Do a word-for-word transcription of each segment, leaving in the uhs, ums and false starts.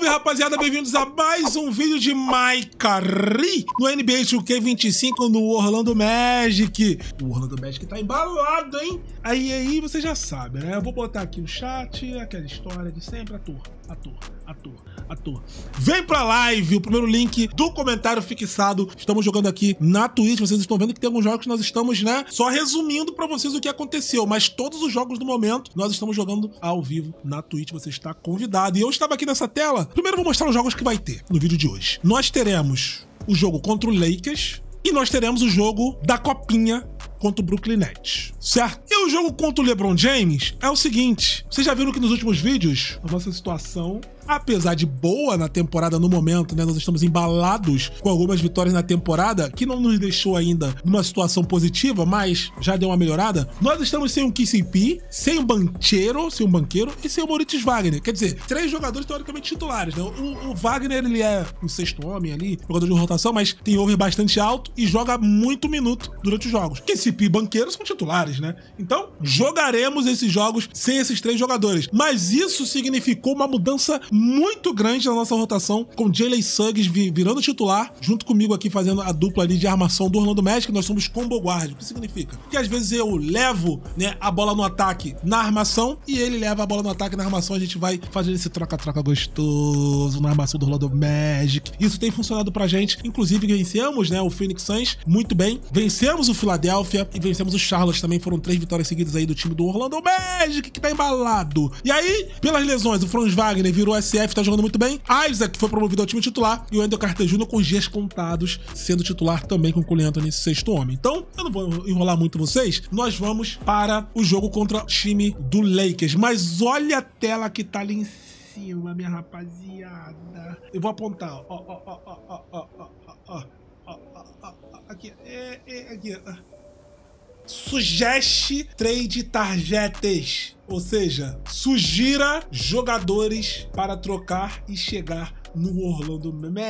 Salve, rapaziada, bem-vindos a mais um vídeo de Maikari no N B A two K vinte e cinco no Orlando Magic. O Orlando Magic tá embalado, hein? Aí, aí, você já sabe, né? Eu vou botar aqui o chat, aquela história de sempre, ator, ator, ator, ator. Vem pra live, o primeiro link do comentário fixado. Estamos jogando aqui na Twitch, vocês estão vendo que tem alguns jogos que nós estamos, né, só resumindo pra vocês o que aconteceu, mas todos os jogos do momento nós estamos jogando ao vivo na Twitch, você está convidado. E eu estava aqui nessa tela, primeiro eu vou mostrar os jogos que vai ter no vídeo de hoje. Nós teremos o jogo contra o Lakers e nós teremos o jogo da Copinha contra o Brooklyn Nets, certo? E o jogo contra o LeBron James é o seguinte, vocês já viram que nos últimos vídeos a nossa situação, apesar de boa na temporada no momento, né, nós estamos embalados com algumas vitórias na temporada, que não nos deixou ainda numa situação positiva, mas já deu uma melhorada. Nós estamos sem o K C P, sem o Banchero, sem o Banqueiro e sem o Moritz Wagner. Quer dizer, três jogadores teoricamente titulares, né? O, o Wagner, ele é um sexto homem ali, jogador de rotação, mas tem over bastante alto e joga muito minuto durante os jogos. K C P e Banqueiro são titulares, né? Então, jogaremos esses jogos sem esses três jogadores. Mas isso significou uma mudança muito grande na nossa rotação, com Jalen Suggs virando titular, junto comigo aqui fazendo a dupla ali de armação do Orlando Magic. Nós somos combo guard. O que significa? Que às vezes eu levo, né, a bola no ataque na armação e ele leva a bola no ataque na armação. A gente vai fazer esse troca-troca gostoso na armação do Orlando Magic. Isso tem funcionado pra gente. Inclusive vencemos, né, o Phoenix Suns muito bem. Vencemos o Philadelphia e vencemos o Charlotte também. Foram três vitórias seguidas aí do time do Orlando Magic, que tá embalado. E aí, pelas lesões, o Franz Wagner virou S F, tá jogando muito bem. Isaac foi promovido ao time titular e o Wendell Carter Júnior com os dias contados, sendo titular também com o Cole Anthony nesse sexto homem. Então, eu não vou enrolar muito vocês, nós vamos para o jogo contra o time do Lakers. Mas olha a tela que tá ali em cima, minha rapaziada. Eu vou apontar, ó, ó, ó, ó, ó, ó, ó, ó, ó, ó, aqui, é, é, aqui, ó. Suggeste trade targets, ou seja, sugira jogadores para trocar e chegar no Orlando Magic.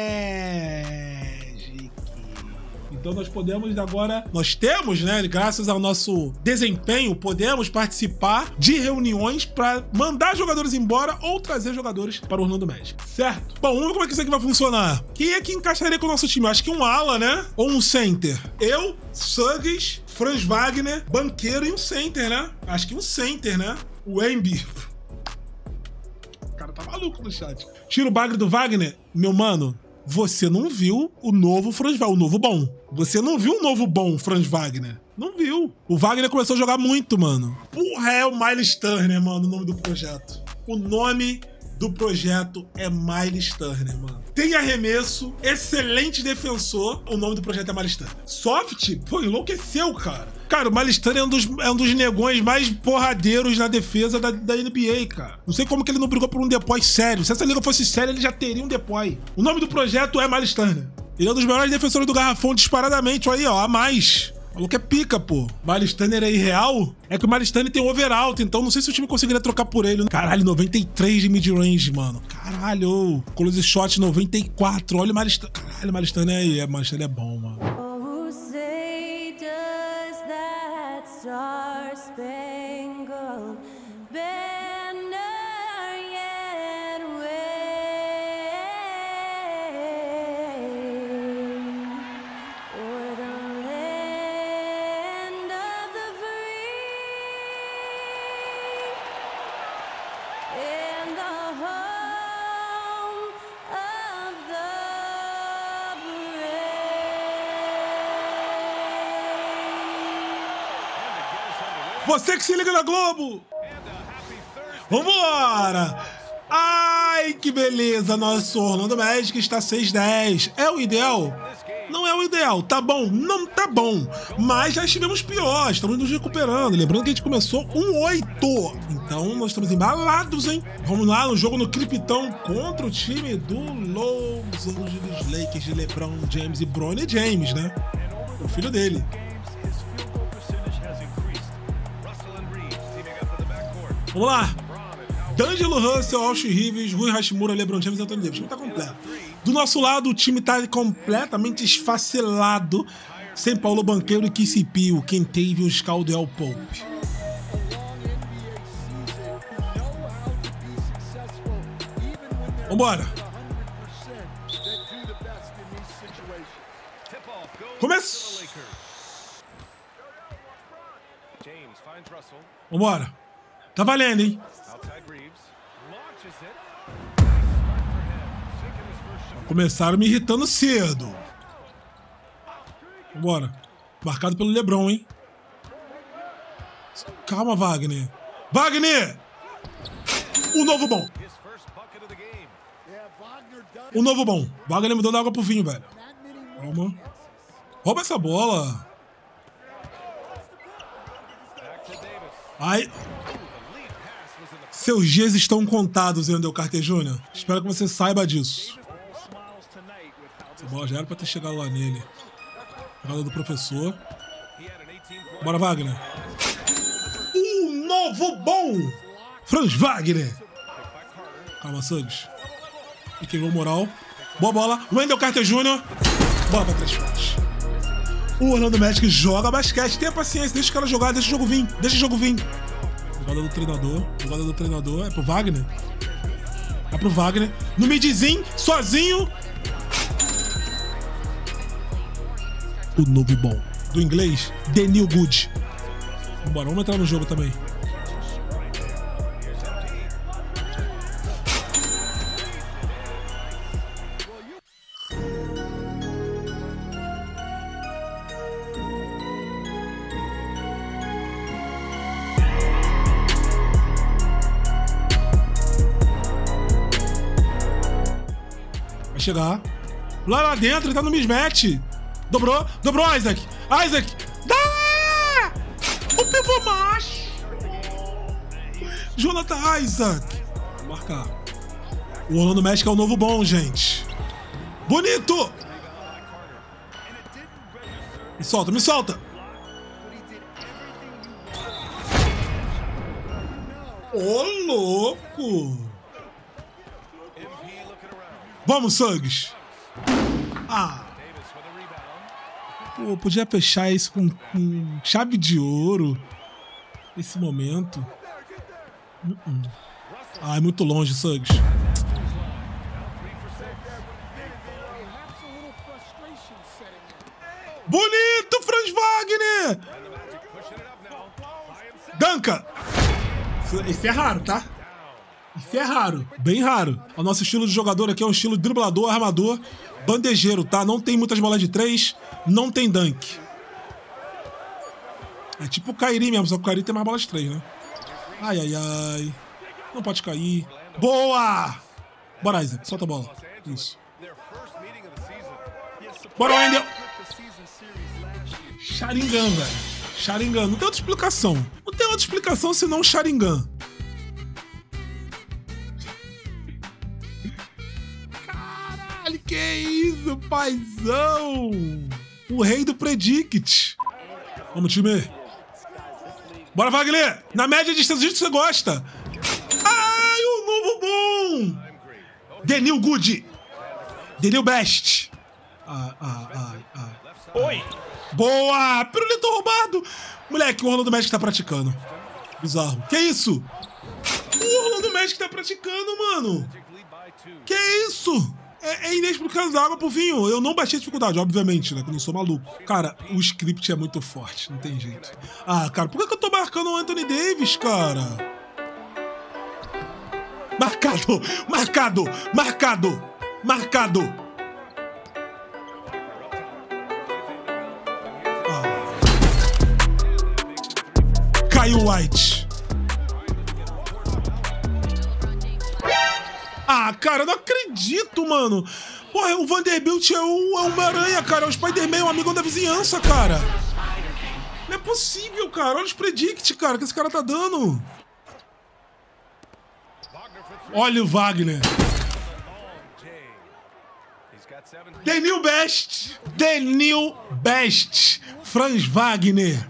Então nós podemos agora, nós temos, né, graças ao nosso desempenho, podemos participar de reuniões para mandar jogadores embora ou trazer jogadores para o Orlando Magic, certo? Bom, vamos ver como é que isso aqui vai funcionar. Quem é que encaixaria com o nosso time? Eu acho que um ala, né? Ou um center. Eu, Suggs, Franz Wagner, Banqueiro e um center, né? Acho que um center, né? O Embi. O cara tá maluco no chat. Tira o bagre do Wagner. Meu mano, você não viu o novo Franz Wagner, o novo bom. Você não viu o novo bom Franz Wagner. Não viu. O Wagner começou a jogar muito, mano. Porra, é o Miles Turner, mano, o nome do projeto. O nome do projeto é Miles Turner, mano. Tem arremesso, excelente defensor. O nome do projeto é Miles Turner. Soft, pô, enlouqueceu, cara. Cara, o Miles Turner é um dos, é um dos negões mais porradeiros na defesa da, da N B A, cara. Não sei como que ele não brigou por um deploy sério. Se essa liga fosse séria, ele já teria um deploy. O nome do projeto é Miles Turner. Ele é um dos melhores defensores do garrafão disparadamente. Olha aí, ó, a mais. O maluco é pica, pô. Miles Turner é irreal? É que o Miles Turner tem over alto, então não sei se o time conseguiria trocar por ele. Caralho, noventa e três de mid-range, mano. Caralho. Close shot noventa e quatro. Olha o Miles Turner. Caralho, o Miles Turner é, Miles Turner é bom, mano. Oh, say does that star-spangled banner yet wave o'er the land of the free and the home of the brave. Você que se liga na Globo! Vambora! Ai, que beleza! Nosso Orlando Magic está seis dez. É o ideal? Não é o ideal. Tá bom? Não tá bom. Mas já estivemos pior. Estamos nos recuperando. Lembrando que a gente começou um oito. Então nós estamos embalados, hein? Vamos lá no jogo no Criptão contra o time do Los Angeles Lakers de LeBron James e Bronny James, né? O filho dele. Vamos lá. D'Angelo Russell, Austin Reeves, Rui Hashimura, LeBron James e Anthony Davis. O time tá completo. Do nosso lado, o time tá completamente esfacelado. Sem Paulo Banqueiro e K C P, o Kentavious Caldwell Pope. Vambora. Começa. Vambora. Tá valendo, hein? Começaram me irritando cedo. Vambora. Marcado pelo LeBron, hein? Calma, Wagner. Wagner! O novo bom. O novo bom. Wagner me dando água pro vinho, velho. Calma. Rouba essa bola. Ai. Seus dias estão contados, Wendell Carter Júnior Espero que você saiba disso. Essa bola já era pra ter chegado lá nele. Jogada do professor. Bora, Wagner. Um novo bom. Franz Wagner. Calma, Suggs. E queimou moral. Boa bola. Wendell Carter Júnior Bola pra três pontos. O Orlando Magic joga basquete. Tenha paciência. Deixa o cara jogar. Deixa o jogo vir. Deixa o jogo vir. Jogada do treinador. Jogada do treinador. É pro Wagner. É pro Wagner. No midzinho. Sozinho. O novo bom. Do inglês. Daniel Good. Vambora. Vamos entrar no jogo também. Vai chegar. Lá, lá dentro, ele tá no mismatch. Dobrou, dobrou, Isaac. Isaac. Dá! O pivô macho. Jonathan Isaac. Vou marcar. O Orlando Magic é o novo bom, gente. Bonito. Me solta, me solta. Ô, louco. Vamos, Suggs. Ah. Pô, podia fechar isso com, com chave de ouro. Nesse momento. Uh -uh. Ah, é muito longe, Suggs. Bonito, Franz Wagner! Danca! Esse é raro, tá? Isso é raro, bem raro. O nosso estilo de jogador aqui é um estilo driblador, armador, bandejeiro, tá? Não tem muitas bolas de três, não tem dunk. É tipo o Kyrie mesmo, só que o Kyrie tem mais bolas de três, né? Ai, ai, ai. Não pode cair. Boa! Bora, Isaac, solta a bola. Isso. Bora, Wendell! Sharingan, velho. Sharingan. Não tem outra explicação. Não tem outra explicação senão Sharingan. Que isso, paizão! O rei do Predict. Vamos, time. Bora, Wagner! Na média distância que você gosta. Ai, o novo bom! Daniel Good. Daniel Best. Ah, ah, ah, ah. Oi! Boa! Pirulito roubado! Moleque, o Orlando Magic tá praticando. Bizarro. Que isso? O Orlando Magic tá praticando, mano. Que isso? É, é inexplicável dar água pro vinho. Eu não baixei a dificuldade, obviamente, né? Que eu não sou maluco. Cara, o script é muito forte, não tem jeito. Ah, cara, por que, que eu tô marcando o Anthony Davis, cara? Marcado! Marcado! Marcado! Marcado! Ah. Caiu White. Ah, cara, eu não acredito, mano. Porra, o Vanderbilt é o Homem-Aranha, cara. É o Spider-Man, é um amigão da vizinhança, cara. Não é possível, cara. Olha os predict, cara, que esse cara tá dando. Olha o Wagner. Daniel Best. Daniel Best. Franz Wagner.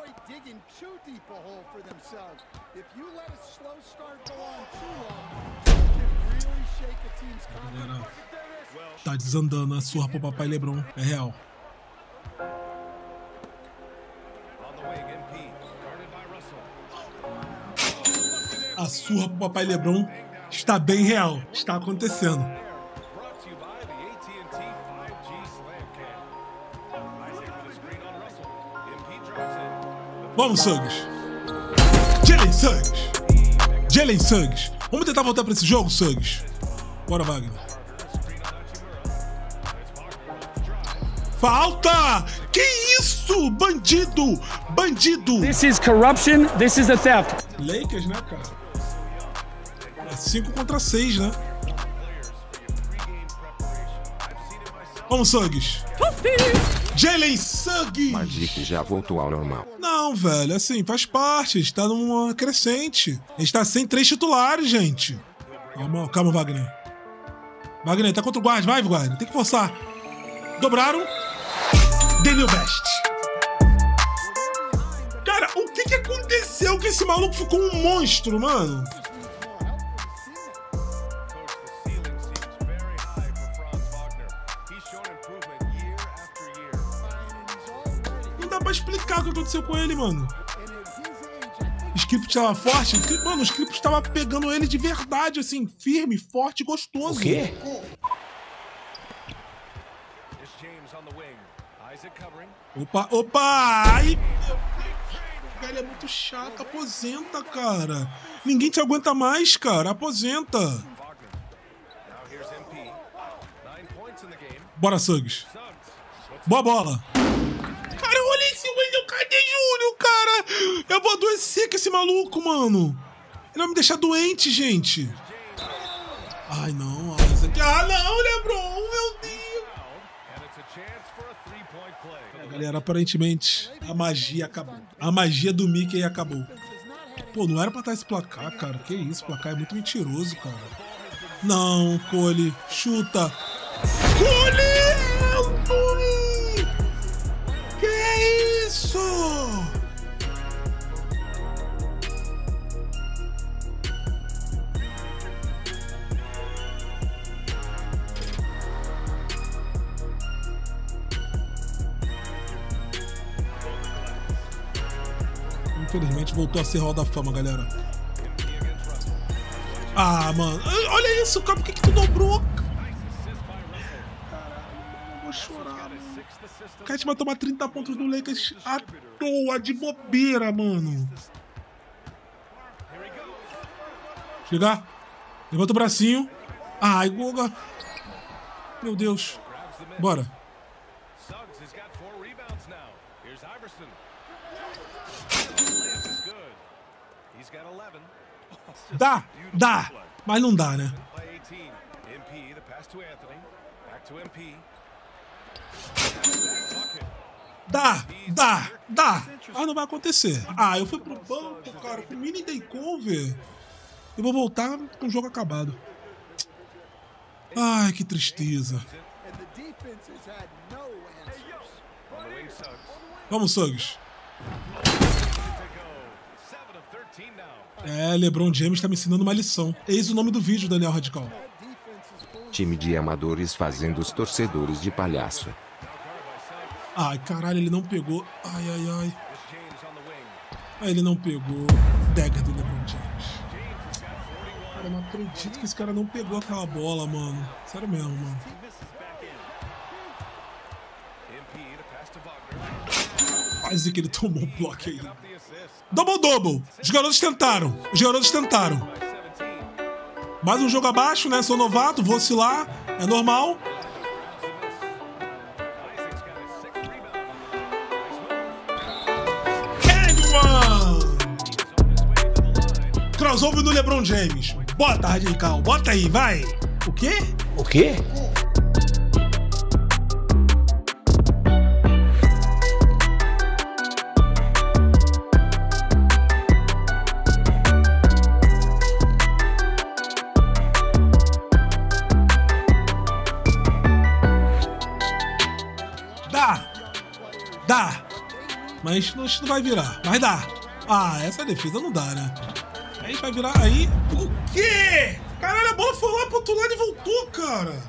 Tá desandando a surra pro papai LeBron. É real. A surra pro papai LeBron está bem real. Está acontecendo. Vamos, Suggs. Jalen Suggs. Jalen Suggs. Vamos tentar voltar pra esse jogo, Suggs? Bora, Wagner. Falta! Que isso? Bandido! Bandido! This is corruption, this is a theft. Lakers, né, cara? É cinco contra seis, né? Vamos, Suggs. Jalen Suggs! Magic já voltou ao normal. Não, velho, assim, faz parte. A gente tá numa crescente. A gente tá sem três titulares, gente. Calma, calma, Wagner. Wagner, tá contra o guarda. Vai, Wagner. Tem que forçar. Dobraram. Daniel Best. Cara, o que que aconteceu que esse maluco ficou um monstro, mano? Não dá pra explicar o que aconteceu com ele, mano. O script tava forte. Mano, o script tava pegando ele de verdade, assim, firme, forte e gostoso. O quê? Opa, opa! Ai, meu Deus, velho, é muito chato. Aposenta, cara. Ninguém te aguenta mais, cara. Aposenta. Bora, Suggs. Boa bola. Cara, olha esse Wendell Carter Júnior, cara. Eu vou adoecer com esse maluco, mano. Ele vai me deixar doente, gente. Ai, não. Ah, não, LeBron. Meu Deus. Galera, aparentemente a magia acabou. A magia do Mickey acabou. Pô, não era pra estar esse placar, cara. Que isso, o placar é muito mentiroso, cara. Não, Cole, chuta. Cole! Anthony! Que isso? Infelizmente voltou a ser Hall da Fama, galera. Ah, mano. Olha isso, cara. Por que que tu dobrou? Caralho, eu vou chorar, mano. O Cat vai tomar trinta pontos do Lakers à toa, de bobeira, mano. Chegar. Levanta o bracinho. Ai, Goga. Meu Deus. Bora. Dá, dá, mas não dá, né? Dá, dá, dá. Ah, não vai acontecer. Ah, eu fui pro banco, cara, com mini day cover. Eu vou voltar com o jogo acabado. Ai, que tristeza. Vamos, Suggs. É, LeBron James tá me ensinando uma lição. Eis o nome do vídeo, Daniel Radical. Time de amadores fazendo os torcedores de palhaço. Ai, caralho, ele não pegou. Ai, ai, ai. Ai, ele não pegou. Dagger do LeBron James. Cara, eu não acredito que esse cara não pegou aquela bola, mano. Sério mesmo, mano. Quase que ele tomou um bloco aí. Double-double. Os garotos tentaram. Os garotos tentaram. Mais um jogo abaixo, né? Sou novato, vou oscilar. É normal. Edwin! Crossover do LeBron James. Bota, Radical. Bota aí, vai. O quê? O quê? Dá! Mas não, não vai virar. Vai dar. Ah, essa defesa não dá, né? Aí vai virar aí. O quê? Caralho, a bola foi lá pro outro lado e voltou, cara.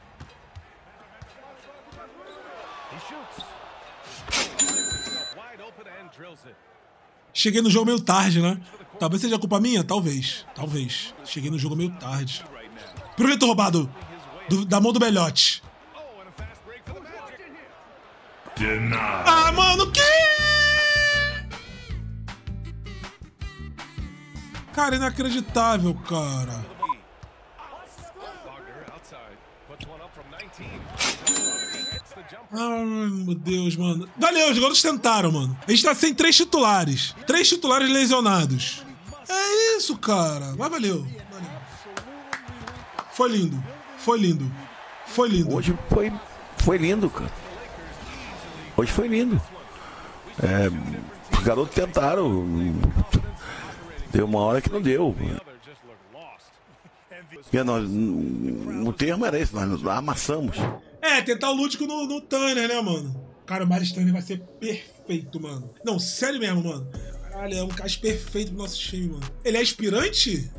Cheguei no jogo meio tarde, né? Talvez seja culpa minha? Talvez. Talvez. Cheguei no jogo meio tarde. Pirulito roubado. Do, da mão do Belhote. Ah, mano, que? Cara, inacreditável, cara. Ai, meu Deus, mano. Valeu, os jogadores tentaram, mano. A gente tá sem três titulares. Três titulares lesionados. É isso, cara. Mas valeu. valeu. Foi lindo. Foi lindo. Foi lindo. Hoje foi, foi lindo, cara. Hoje foi lindo. É, os garotos tentaram. Deu uma hora que não deu. E nós, o termo era esse, nós amassamos. É, tentar o lúdico no, no Tanner, né, mano? Cara, o Miles Tanner vai ser perfeito, mano. Não, sério mesmo, mano. Caralho, é um caixa perfeito pro nosso time, mano. Ele é aspirante?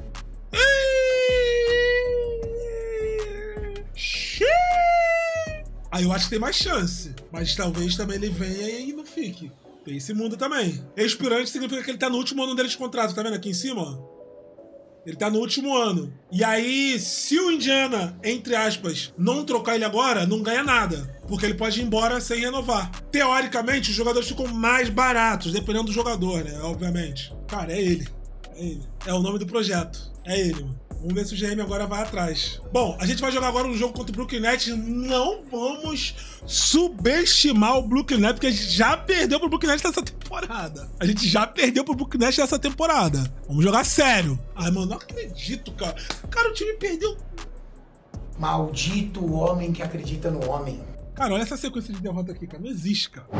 Aí eu acho que tem mais chance. Mas talvez também ele venha e não fique. Tem esse mundo também. Aspirante significa que ele tá no último ano dele de contrato, tá vendo aqui em cima, ó? Ele tá no último ano. E aí, se o Indiana, entre aspas, não trocar ele agora, não ganha nada. Porque ele pode ir embora sem renovar. Teoricamente, os jogadores ficam mais baratos, dependendo do jogador, né? Obviamente. Cara, é ele. É ele. É o nome do projeto. É ele, mano. Vamos ver se o G M agora vai atrás. Bom, a gente vai jogar agora um jogo contra o Brooklyn Nets. Não vamos subestimar o Brooklyn Nets, porque a gente já perdeu pro Brooklyn Nets nessa temporada. A gente já perdeu pro Brooklyn Nets nessa temporada. Vamos jogar sério. Ai, mano, não acredito, cara. Cara, o time perdeu. Maldito homem que acredita no homem. Cara, olha essa sequência de derrota aqui, cara. Não existe, cara.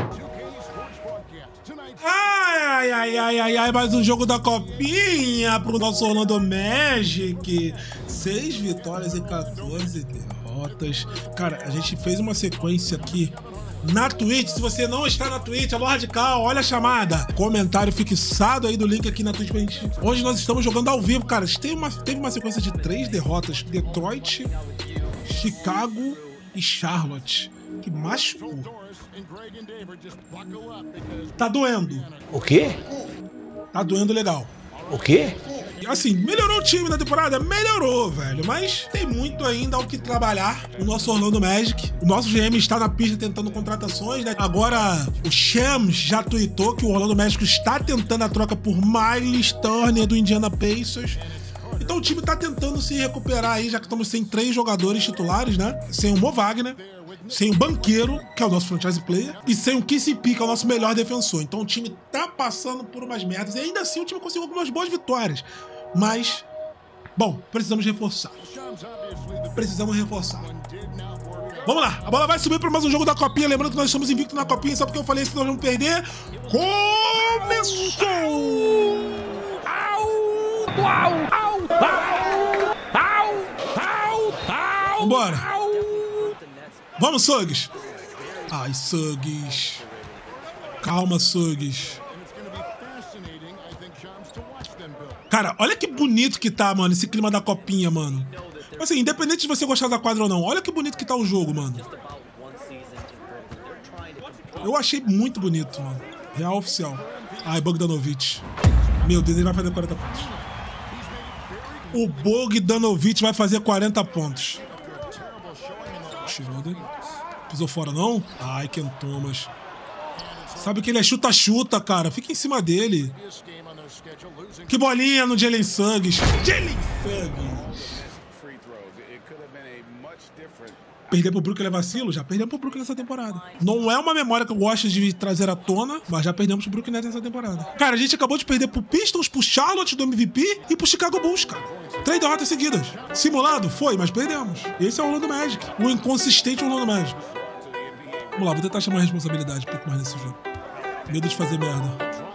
Ai, ai, ai, ai, ai, mais um jogo da copinha pro nosso Orlando Magic. Seis vitórias e quatorze derrotas. Cara, a gente fez uma sequência aqui na Twitch. Se você não está na Twitch, alô Radical, olha a chamada. Comentário fixado aí do link aqui na Twitch pra gente. Hoje nós estamos jogando ao vivo, cara. Tem uma, teve uma sequência de três derrotas. Detroit, Chicago e Charlotte. Que machucou. Tá doendo. O quê? Tá doendo legal. O quê? Assim, melhorou o time na temporada? Melhorou, velho. Mas tem muito ainda ao que trabalhar. O nosso Orlando Magic. O nosso G M está na pista tentando contratações, né? Agora, o Shams já tweetou que o Orlando Magic está tentando a troca por Miles Turner do Indiana Pacers. Então o time tá tentando se recuperar aí, já que estamos sem três jogadores titulares, né? Sem o Mo Wagner, sem o Banqueiro, que é o nosso franchise player, e sem o K C P, que é o nosso melhor defensor. Então o time tá passando por umas merdas, e ainda assim o time conseguiu algumas boas vitórias. Mas, bom, precisamos reforçar. Precisamos reforçar. Vamos lá, a bola vai subir para mais um jogo da Copinha. Lembrando que nós estamos invictos na Copinha, só porque eu falei isso que nós vamos perder. Começou! Au! Au! Au! Au! Au! Vambora! Vamos, Suggs! Ai, Suggs! Calma, Suggs! Cara, olha que bonito que tá, mano, esse clima da Copinha, mano. Assim, independente de você gostar da quadra ou não, olha que bonito que tá o jogo, mano. Eu achei muito bonito, mano. Real oficial. Ai, Bogdanovic. Meu Deus, ele vai fazer quarenta pontos. O Bogdanovic vai fazer quarenta pontos. Schroeder. Pisou fora, não? Ai, Ken Thomas. Sabe que ele é chuta-chuta, cara. Fica em cima dele. Que bolinha no Jalen Suggs. Jalen Suggs. Perder pro Brooklyn é vacilo? Já perdemos pro Brooklyn nessa temporada. Não é uma memória que eu gosto de trazer à tona, mas já perdemos pro Brooklyn nessa temporada. Cara, a gente acabou de perder pro Pistons, pro Charlotte do M V P e pro Chicago Bulls, cara. Três derrotas seguidas. Simulado? Foi, mas perdemos. Esse é o Orlando Magic. O inconsistente Orlando Magic. Vamos lá, vou tentar chamar a responsabilidade um pouco mais nesse jogo. Medo de fazer merda.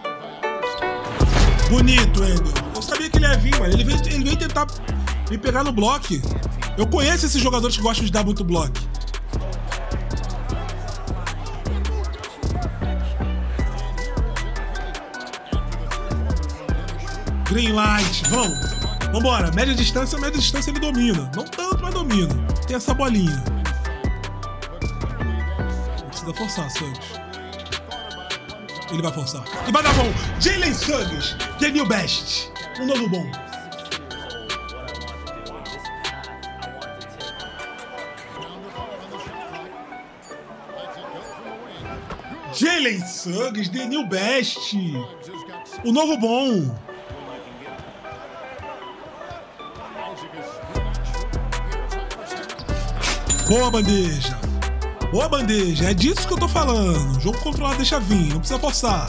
Bonito, Ender. Eu sabia que ele ia vir, mano. Ele veio, ele veio tentar me pegar no bloco. Eu conheço esses jogadores que gostam de dar muito bloco. Green light, vamos. Vambora, média distância, média distância ele domina. Não tanto, mas domina. Tem essa bolinha. Não precisa forçar, Suggs. Ele vai forçar. E vai dar bom. Jalen Suggs, the new best. Um novo bom. Jalen Suggs, the new best. O novo bom. Boa, bandeja. Boa, bandeja. É disso que eu tô falando. Jogo controlado deixa vir. Não precisa forçar.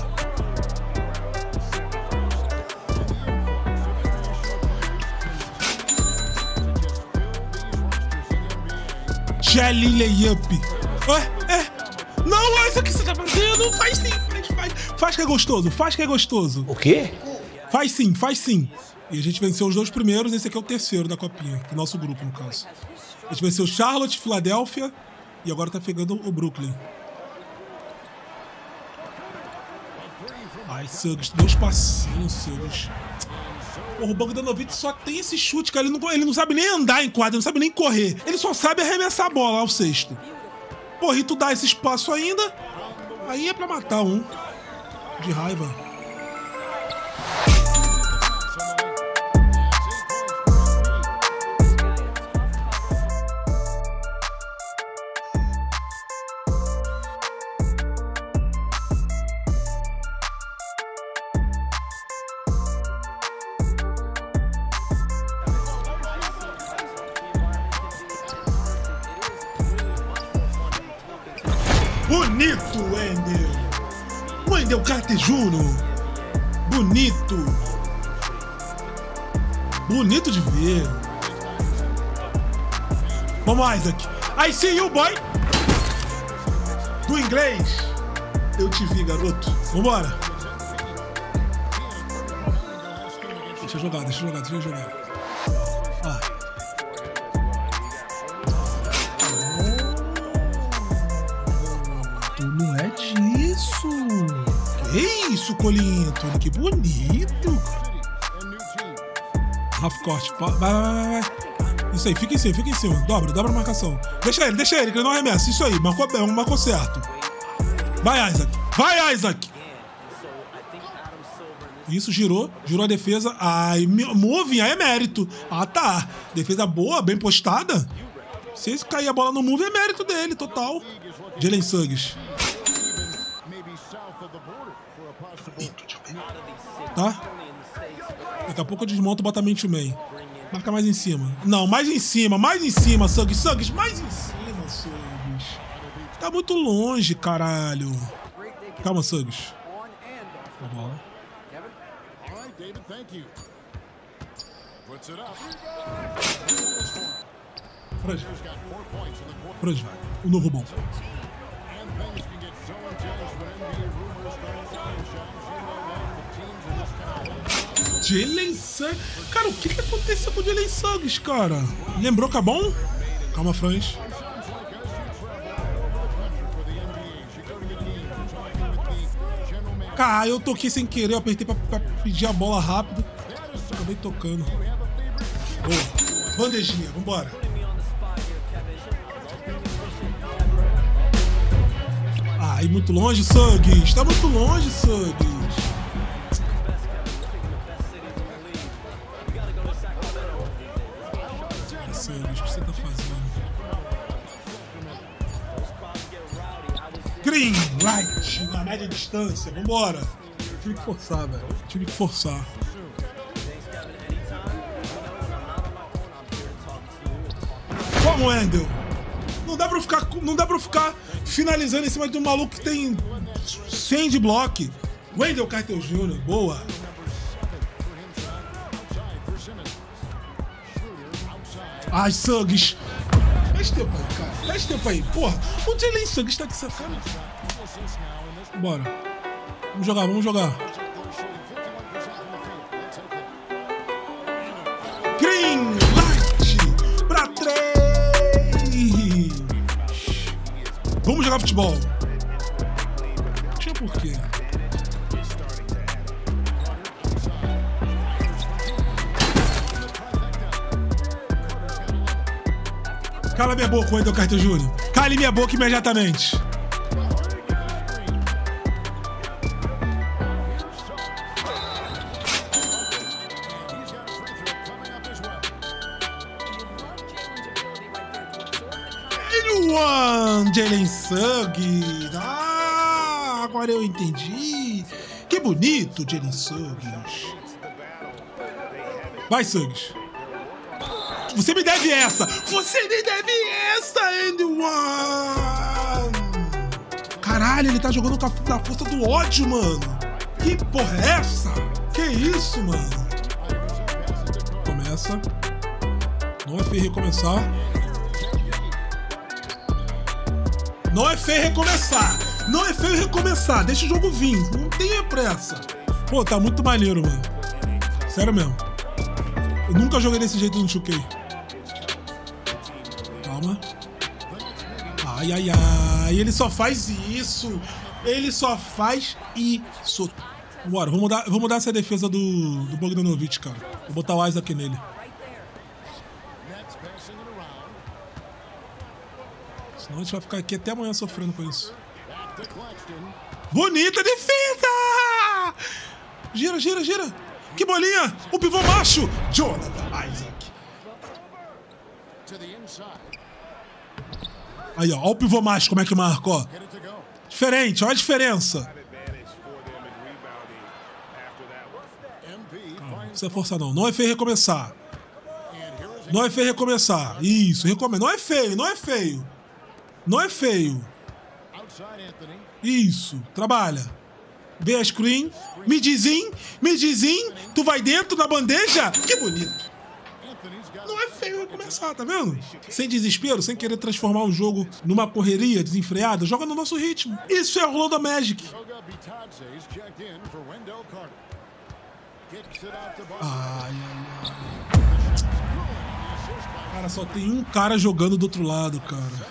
Jelly layup. É, é. Não, é isso que você tá fazendo. Faz sim. Faz, faz. Faz que é gostoso. Faz que é gostoso. O quê? Faz sim, faz sim. E a gente venceu os dois primeiros. Esse aqui é o terceiro da copinha. Do nosso grupo, no caso. A gente venceu Charlotte, Filadélfia. E agora tá pegando o Brooklyn. Ai, Suggs. Dois passinhos, Suggs. Porra, o Bogdanovic só tem esse chute, cara. Ele não, ele não sabe nem andar em quadra, não sabe nem correr. Ele só sabe arremessar a bola ao sexto. Porra, e tu dá esse espaço ainda, aí é pra matar um. De raiva. Bonito, Wendell! Wendell Carter Júnior! Bonito! Bonito de ver! Vamos, Isaac! I see you, boy! Do inglês! Eu te vi, garoto! Vambora! Deixa eu jogar, deixa eu jogar, deixa eu jogar. Ah. Não é disso. Que isso, Colinto? Que bonito. Half court. Vai, vai, vai, vai. Isso aí, fica em cima, fica em cima. Dobra, dobra a marcação. Deixa ele, deixa ele, que ele não arremessa. Isso aí, marcou, marcou certo. Vai, Isaac. Vai, Isaac. Isso, girou. Girou a defesa. Ai, move, aí é mérito. Ah, tá. Defesa boa, bem postada. Se cair a bola no move, é mérito dele, total. Jalen Suggs. Tá? Daqui a pouco eu desmonto e boto a mente man. Marca mais em cima. Não, mais em cima, mais em cima, Suggs. Suggs, mais em cima, Suggs. Tá muito longe, caralho. Calma, Suggs. A bola. Franja. Franja. O novo bom. Jalen Suggs. Cara, o que que aconteceu com o Jalen Suggs, cara? Lembrou que é bom? Calma, Franz. Cara, eu toquei sem querer, eu apertei pra, pra pedir a bola rápido. Acabei tocando. Boa. Bandejinha, vambora. Ai, muito longe, Suggs. Tá muito longe, Suggs. Suggs, o que você tá fazendo? Green, right, na média distância. Vambora. Eu tive que forçar, velho. Eu tive que forçar. Vamos, Wendell. Não dá pra ficar, não dá pra ficar finalizando em cima de um maluco que tem cem de bloco. Wendell Carter Júnior, boa. Ai, Suggs. Faz tempo aí, cara. Faz tempo aí. Porra, o Jalen Suggs tá aqui sacando. Bora. Vamos jogar, vamos jogar. Green light pra três. Vamos jogar futebol. Tinha por quê? Cala minha boca, Wendell Carter Júnior. Cale minha boca imediatamente. One, Jalen Suggs. Ah, agora eu entendi. Que bonito, Jalen Suggs. Vai, Suggs. Você me deve essa! Você me deve essa, Andy One! Caralho, ele tá jogando com a da força do ódio, mano! Que porra é essa? Que isso, mano? Começa. Não é feio recomeçar. Não é feio recomeçar. Não é feio recomeçar. Deixa o jogo vir. Não tenha pressa. Pô, tá muito maneiro, mano. Sério mesmo. Eu nunca joguei desse jeito no two K. Calma. Ai, ai, ai. Ele só faz isso. Ele só faz isso. Bora, vou mudar, vou mudar essa defesa do, do Bogdanovic, cara. Vou botar o Isaac nele. Senão a gente vai ficar aqui até amanhã sofrendo com isso. Bonita defesa! Gira, gira, gira. Que bolinha! O pivô macho! Jonathan Isaac. Aí, ó. Ó o pivô macho como é que marca, ó. Diferente, olha a diferença. Não precisa forçar, não. Não é feio recomeçar. Não é feio recomeçar. Isso, recomeça. Não é feio, não é feio. Não é feio. Isso, trabalha. Vê a screen. Midzinho, midzinho. Tu vai dentro da bandeja. Que bonito. Não é feio recomeçar, tá vendo? Sem desespero, sem querer transformar o jogo numa correria desenfreada. Joga no nosso ritmo. Isso é Orlando Magic. Ai, ai, ai. Cara, só tem um cara jogando do outro lado, cara.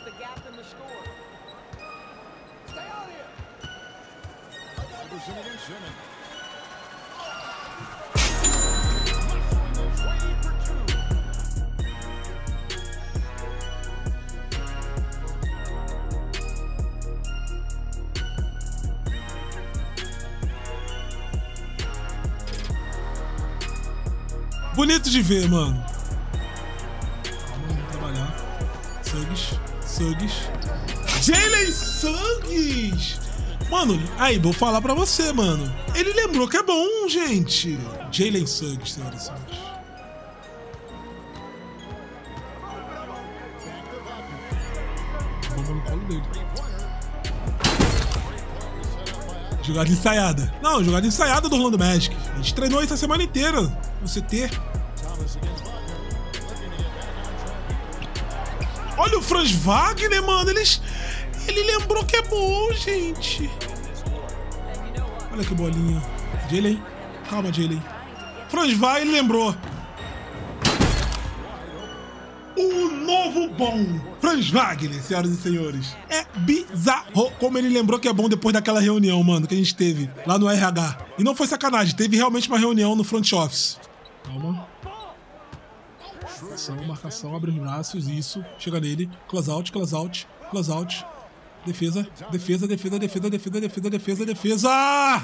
Bonito de ver, mano. Vamos trabalhar. Suggs. Suggs. Jalen Suggs! Mano, aí, vou falar pra você, mano. Ele lembrou que é bom, gente. Jalen Suggs, senhoras e senhores. Vamos no colo dele. Jogada ensaiada. Não, jogada ensaiada do Orlando Magic. A gente treinou isso a semana inteira no C T. Olha o Franz Wagner, mano. Eles... Ele lembrou que é bom, gente. Olha que bolinha. Jalen. Calma, Jalen. Franz Wagner lembrou. O novo bom. Franz Wagner, senhoras e senhores. É bizarro como ele lembrou que é bom depois daquela reunião, mano, que a gente teve lá no R H. E não foi sacanagem. Teve realmente uma reunião no front office. Calma. Marcação, marcação. Abre os braços. Isso. Chega nele. Close out, close out, close out. Defesa, defesa, defesa, defesa, defesa, defesa, defesa, defesa!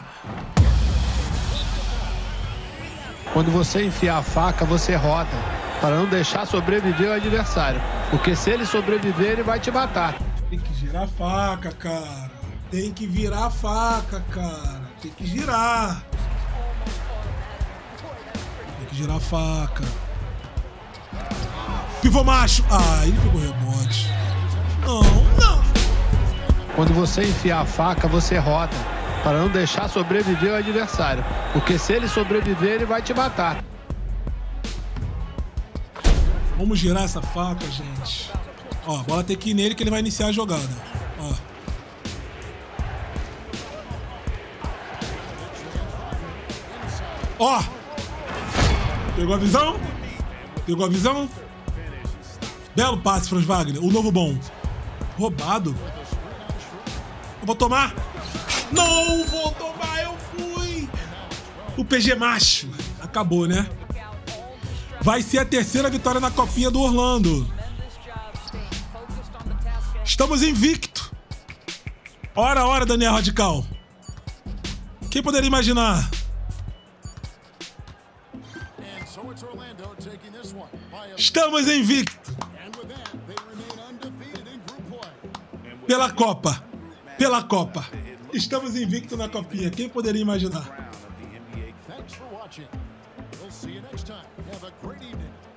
Quando você enfiar a faca, você roda, para não deixar sobreviver o adversário. Porque se ele sobreviver, ele vai te matar. Tem que girar a faca, cara. Tem que virar a faca, cara. Tem que girar. Tem que girar a faca. Pivô macho! Ah, ele pegou rebote. Não, não. Quando você enfiar a faca, você roda, para não deixar sobreviver o adversário. Porque se ele sobreviver, ele vai te matar. Vamos girar essa faca, gente. Ó, a bola tem que ir nele que ele vai iniciar a jogada. Ó. Ó. Pegou a visão? Pegou a visão? Belo passe, Franz Wagner. O novo bom. Roubado. Eu vou tomar. Não vou tomar, eu fui. O P G macho. Acabou, né? Vai ser a terceira vitória na copinha do Orlando. Estamos invicto. Ora, ora, Daniel Radical. Quem poderia imaginar? Estamos invicto. Pela Copa. Pela Copa. Estamos invictos na copinha. Quem poderia imaginar?